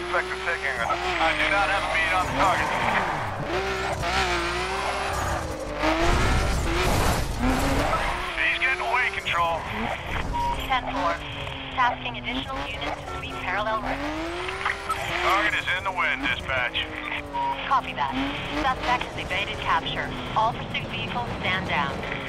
Suspect is taking a... I do not have a beat on the target. He's getting away, Control. 10-4. Tasking additional units to sweep parallel routes. Target is in the wind, dispatch. Copy that. Suspect has evaded capture. All pursuit vehicles stand down.